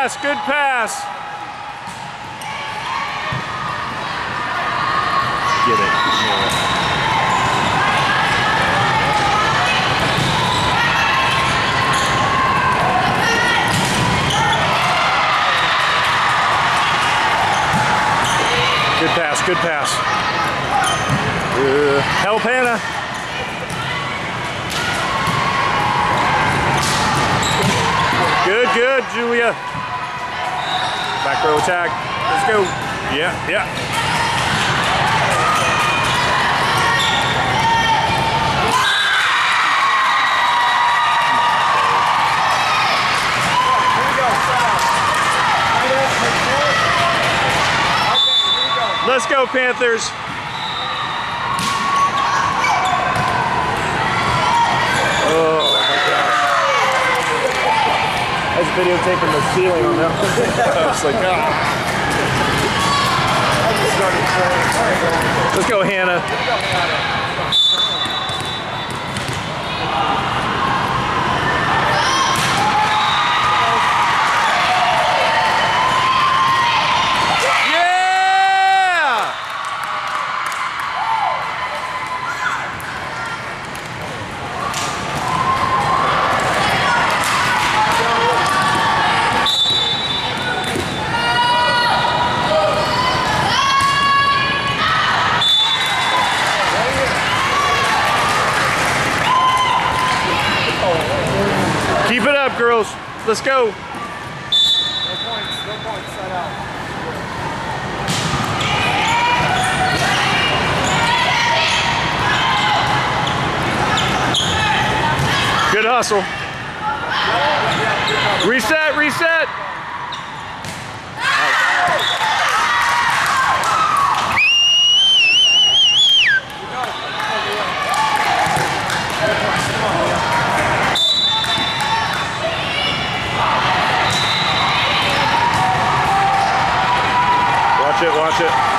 pass, good pass. Get it. Good pass, good pass. Help Hannah. Good, good, Julia. Back row attack. Let's go. Yeah, yeah. Let's go, Panthers. Oh my gosh. I was videotaping the ceiling on that one. I was like, ah. Let's go, Hannah. Keep it up, girls. Let's go. No points, set out. Good hustle. Reset, reset. Watch it, watch it.